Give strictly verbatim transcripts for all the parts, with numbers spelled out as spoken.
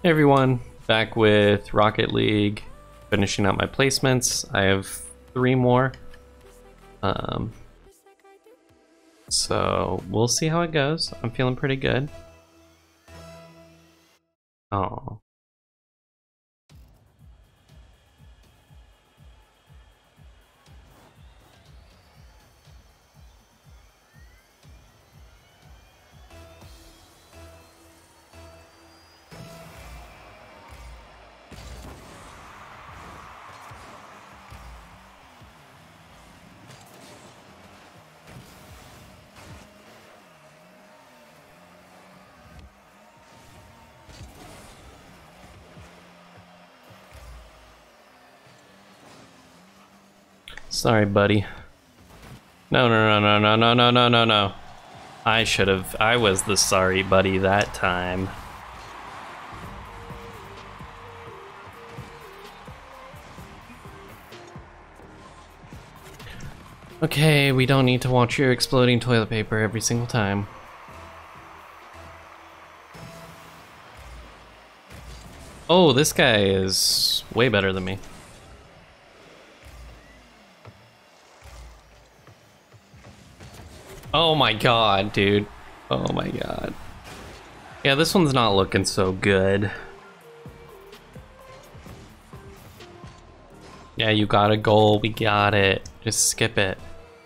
Hey everyone, back with Rocket League, finishing up my placements. I have three more. Um, so we'll see how it goes. I'm feeling pretty good. Oh. Sorry, buddy. No, no, no, no, no, no, no, no, no, no. I should have. I was the sorry buddy that time. Okay, we don't need to watch your exploding toilet paper every single time. Oh, this guy is way better than me. Oh my god, dude. Oh my god. Yeah, this one's not looking so good. Yeah, you got a goal. We got it. Just skip it.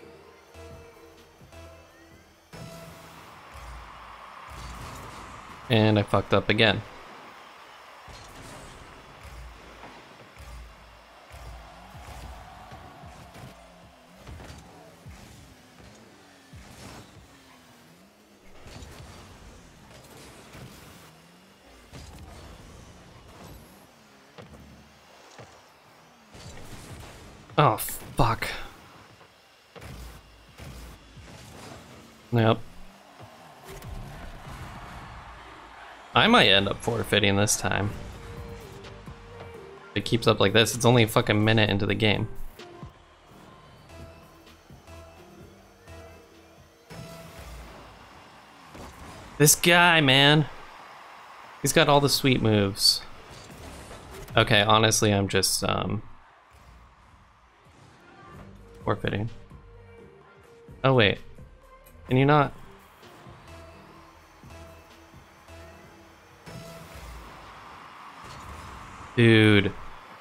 And I fucked up again. Oh, fuck. Yep. I might end up forfeiting this time. If it keeps up like this, it's only a fucking minute into the game. This guy, man. He's got all the sweet moves. Okay, honestly, I'm just, um... forfeiting. Oh, wait. Can you not? Dude.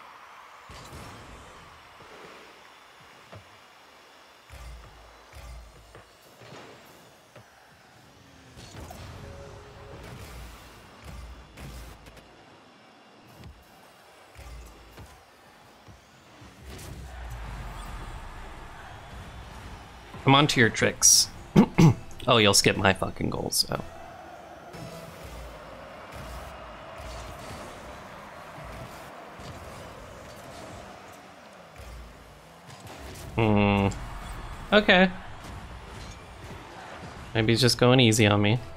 Come on to your tricks. Oh, you'll skip my fucking goals, so. Hmm. Okay. Maybe he's just going easy on me.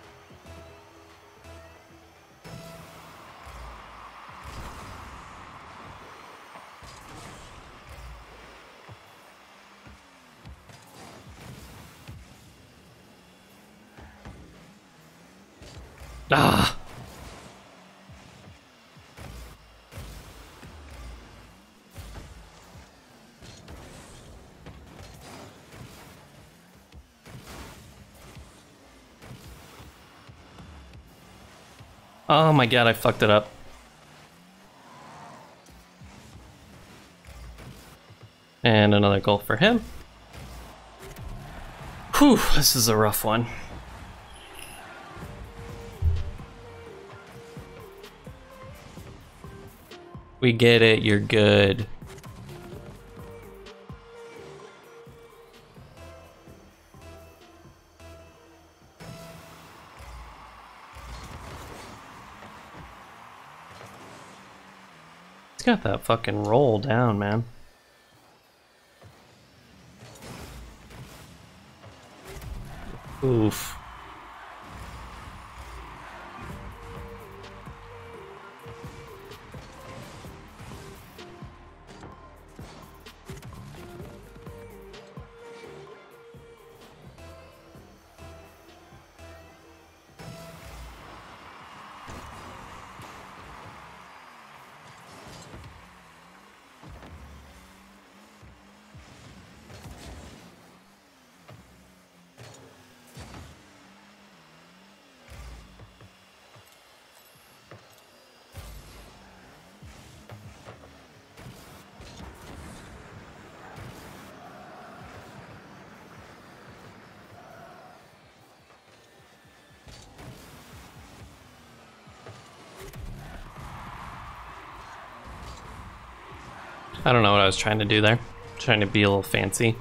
Ah! Oh my god, I fucked it up. And another goal for him. Whew, this is a rough one. We get it, you're good. He's got that fucking roll down, man. Oof. I don't know what I was trying to do there. Trying to be a little fancy.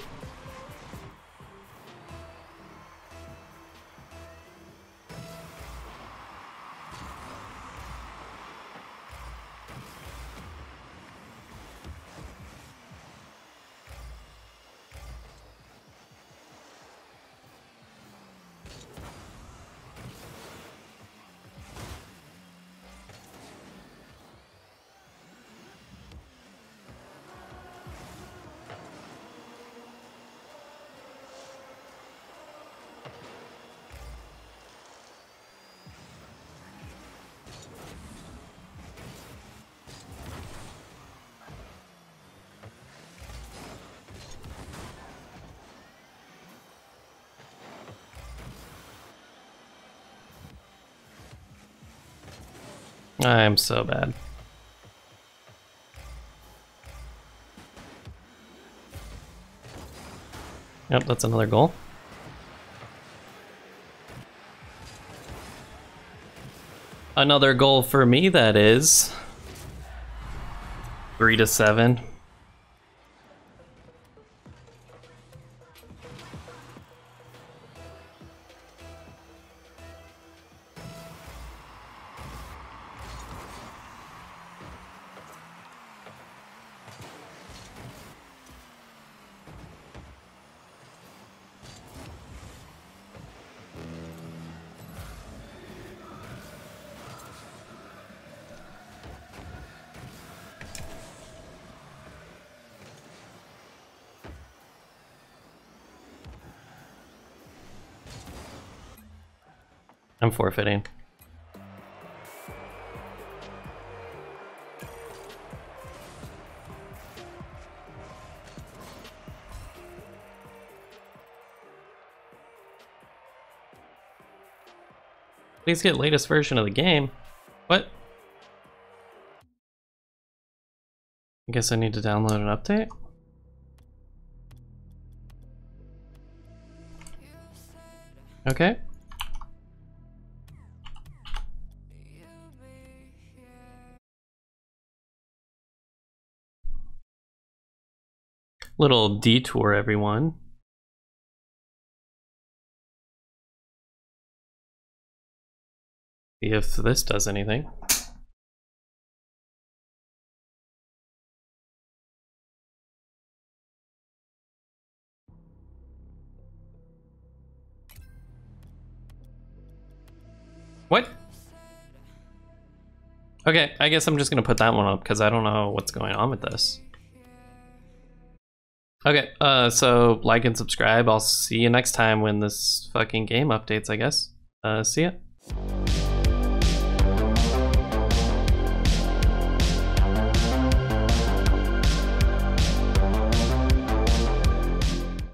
I'm so bad. Yep, that's another goal. Another goal for me, that is. Three to seven. I'm forfeiting. Please get latest version of the game. What? I guess I need to download an update? Okay. Little detour, everyone. See if this does anything. What? Okay, I guess I'm just gonna put that one up because I don't know what's going on with this. Okay, uh, so like and subscribe. I'll see you next time when this fucking game updates, I guess. Uh, see ya.